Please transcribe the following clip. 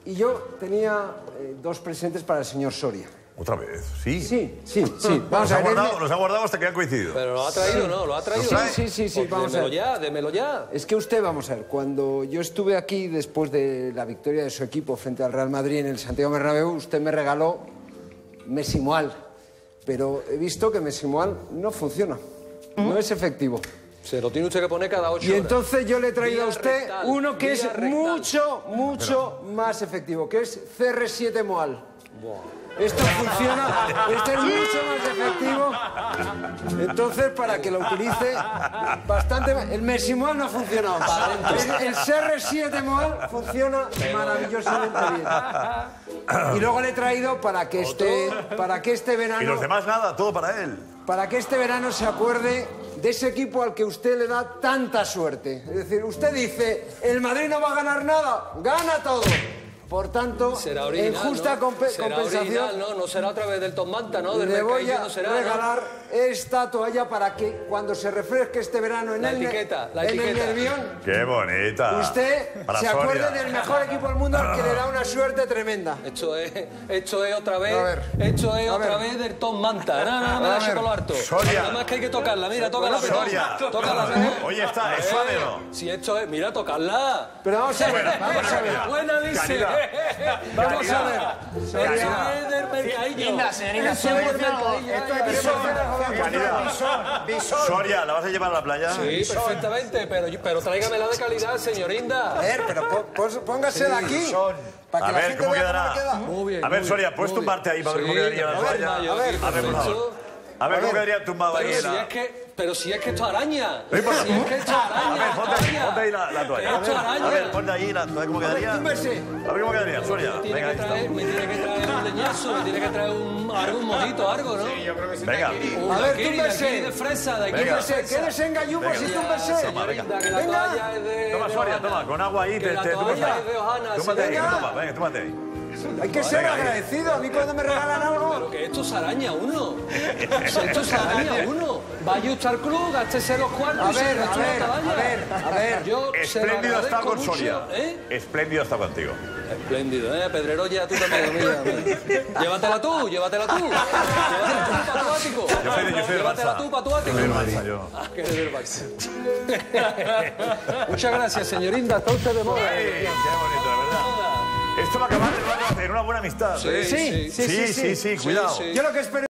Y yo tenía dos presentes para el señor Soria. ¿Otra vez? Sí. Sí. Vamos a ver. Los ha guardado hasta que han coincidido. Pero lo ha traído, ¿no? Lo ha traído. Sí, Pues vamos a ver. Démelo ya. Es que usted, vamos a ver, cuando yo estuve aquí después de la victoria de su equipo frente al Real Madrid en el Santiago Bernabéu, usted me regaló Messi Moal. Pero he visto que Messi Moal no funciona. No es efectivo. Se lo tiene usted que poner cada 8 horas. Y entonces yo le he traído a usted rectal, uno que es rectal. mucho más efectivo, que es CR7 Moal. Esto funciona, este es mucho más efectivo. Entonces, para que lo utilice bastante... El Messi Moal no ha funcionado. El CR7 Moal funciona maravillosamente bien. Y luego le he traído para que este verano... Y los demás nada, todo para él. Para que este verano se acuerde de ese equipo al que usted le da tanta suerte. Es decir, usted dice, el Madrid no va a ganar nada, gana todo. Por tanto, original, en justa ¿no? compensación... Original, ¿no? No será otra vez del Tom Manta, ¿no? Del le voy Mercadillo, a no será, regalar esta toalla para que cuando se refresque este verano en el Nervión, ¡Qué bonita! usted para se Soria. acuerde del mejor equipo del mundo al que le da una suerte tremenda. Esto es otra vez. A ver. Esto es A otra ver. vez del Tom Manta. No me da por lo harto. Soria. Nada más que hay que tocarla, mira, tócala. Soria. Tócala. Oye, ¿es suave o no? Si esto es, mira, tocarla. Pero vamos a ver, vamos a ver. Buena dice. Calidad. Vamos a ver. Eso es del Mercadillo. Señorita, Eso es del Mercadillo. Soria, ¿la vas a llevar a la playa? Sí, perfectamente, pero tráigamela de calidad, señorinda. A ver, pero póngasela aquí. Para que A la ver, gente ¿cómo vea quedará? queda. Muy bien. A ver, muy Soria, bien, ¿puedes muy tumbarte ahí para ver bien. cómo quedaría la Sí, toalla? a ver, A ver, por favor. A ver, ¿cómo quedaría tu baballera? Pero si es que esto araña. No importa. Si es que esto araña. A ver, ponte ahí la toalla. Esto araña. A ver, ponte ahí la toalla, ¿cómo quedaría? Túmbese. A ver cómo quedaría, Soria. Venga, ahí está. Me tiene que traer un leñazo, me tiene que traer algún mojito, algo, ¿no? Venga. A ver, túmbese. De aquí de fresa, de aquí Venga. de fresa. Quédese en gallumos y túmbese. Toma, venga. Que la toalla es de... Toma, Soria, toma, con agua ahí, Que la te toalla tumbas. es de Ohana. Túmbate ahí, venga. toma, venga, túmbate ahí. Hay que ser Venga, agradecido. A mí cuando me regalan algo... Pero que esto se araña uno. Esto se araña uno. Vaya usted al club, gástese los cuartos A y se ver, lo echa una a ver. Yo se lo Espléndido está agradezco con mucho, Soria. ¿eh? Espléndido está contigo. Espléndido, Pedrero, ya tú también, mira. Llévatela tú. Llévatela tú para tu ático. Yo soy del Llévatela Barça. tú para tu ático. Yo soy del Barça, yo. Ah, que eres del Barça. Muchas gracias, señorinda. Está usted de moda. Qué bonito, de verdad. Esto va a acabar en una buena amistad. Sí, cuidado. Yo lo que espero...